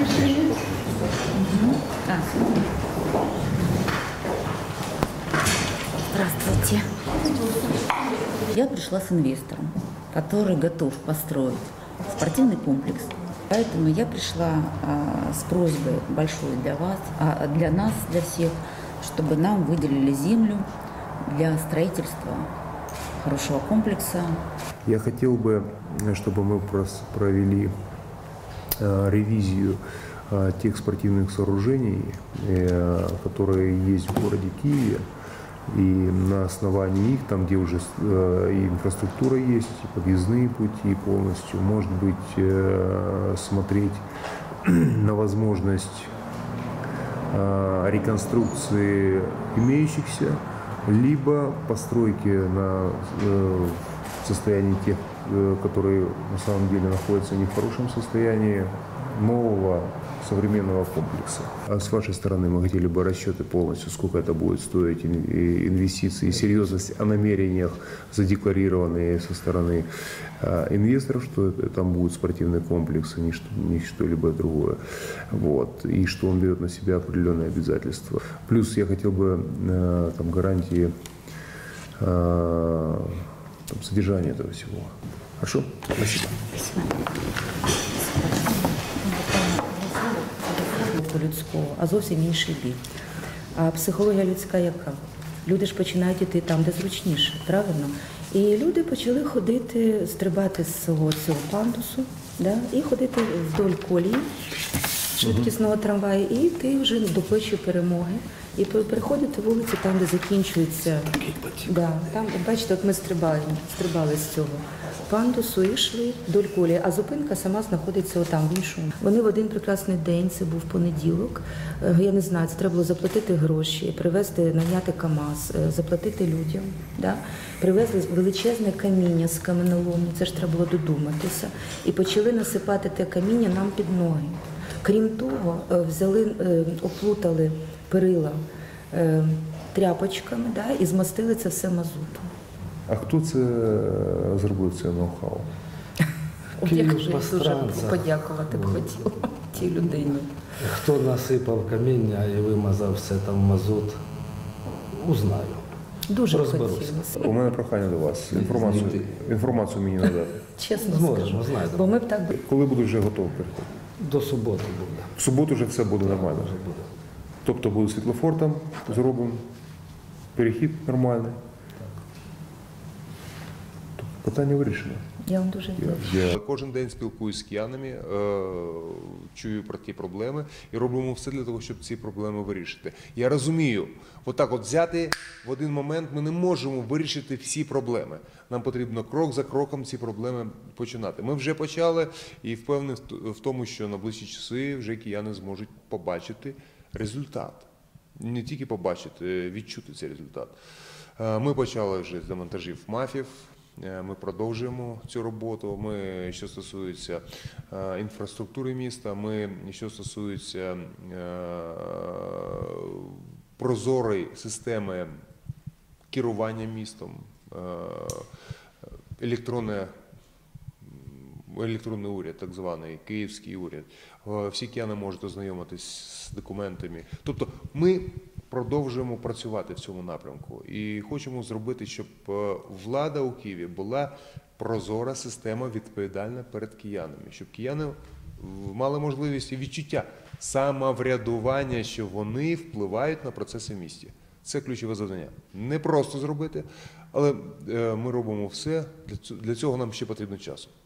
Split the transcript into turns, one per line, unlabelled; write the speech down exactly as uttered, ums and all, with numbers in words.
Здравствуйте. Я пришла с инвестором, который готов построить спортивный комплекс. Поэтому я пришла а, с просьбой большой для вас, а, для нас, для всех, чтобы нам выделили землю для строительства хорошего комплекса.
Я хотел бы, чтобы мы провели а, ревизию а, тех спортивных сооружений, а, которые есть в городе Киеве. И на основании их, там, где уже э, и инфраструктура есть, и подъездные пути полностью, может быть, э, смотреть на возможность э, реконструкции имеющихся, либо постройки на э, состоянии тех, э, которые на самом деле находятся не в хорошем состоянии, нового современного комплекса. А с вашей стороны мы хотели бы расчеты полностью, сколько это будет стоить, инвестиции, серьезность о намерениях, задекларированные со стороны инвесторов, что это, там будет спортивный комплекс, а не, что, не что-либо другое. Вот. И что он берет на себя определенные обязательства. Плюс я хотел бы там, гарантии там, содержания этого всего. Хорошо? Спасибо.
Спасибо. Людського, а зовсім інший бік. А психологія людська яка? Люди ж починають йти там, де зручніше, правильно? І люди почали ходити, стрибати з цього, цього пандусу, да? І ходити вдоль колії швидкісного трамваю, і йти вже до площі Перемоги. І переходити вулиці там, де закінчується. Да, там, бачите, от ми стрибали, стрибали з цього пандусу і йшли вдоль колії, а зупинка сама знаходиться отам, в іншому. Вони в один прекрасний день, це був понеділок, я не знаю, це треба було заплатити гроші, привезти, наняти КАМАЗ, заплатити людям. Да? Привезли величезне каміння з каменоломні, це ж треба було додуматися, і почали насипати те каміння нам під ноги. Крім того, взяли, оплутали перила тряпочками, да, і змастили це все мазутом.
А хто це зробив це ноу-хау?
Я дуже подякувати б хотіла тій людині.
Хто насипав каміння і вимазав все там мазут, узнаю.
Дуже хотілося.
У мене прохання до вас. Інформацію, інформацію мені надати.
Чесно
Зможемо,
скажу. Бо ми б так...
Коли буде вже готовий переход?
До суботи буде.
В суботу вже все буде нормально?
Вже буде.
Тобто буде світлофор там, зробимо, перехід нормальний? Питання вирішено.
Я вам дуже дякую.
Я кожен день спілкуюся з киянами, чую про ті проблеми і робимо все для того, щоб ці проблеми вирішити. Я розумію, отак от взяти в один момент ми не можемо вирішити всі проблеми. Нам потрібно крок за кроком ці проблеми починати. Ми вже почали і впевнений в тому, що на ближчі часи вже кияни зможуть побачити результат. Не тільки побачити, відчути цей результат. Ми почали вже з демонтажів МАФів. Ми продовжуємо цю роботу. Ми, що стосується інфраструктури міста, ми, що стосується прозорої системи керування містом, електронне, електронний уряд, так званий, київський уряд. Всі кияни можуть ознайомитись з документами. Тобто ми продовжуємо працювати в цьому напрямку і хочемо зробити, щоб влада у Києві була прозора система, відповідальна перед киянами, щоб кияни мали можливість і відчуття самоврядування, що вони впливають на процеси в місті. Це ключове завдання. Не просто зробити, але ми робимо все, для цього нам ще потрібно часу.